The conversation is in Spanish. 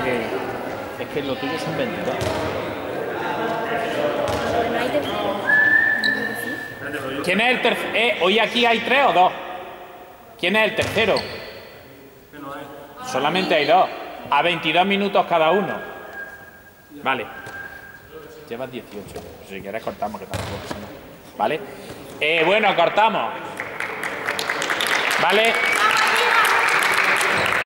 Es que lo tuyo son 22. ¿Quién es el tercero? ¿Hoy aquí hay 3 o 2? ¿Quién es el tercero? Solamente hay 2. A 22 minutos cada uno. Vale. Llevas 18. Si quieres cortamos, que tampoco pasa nada. ¿Vale? Bueno, cortamos. ¿Vale?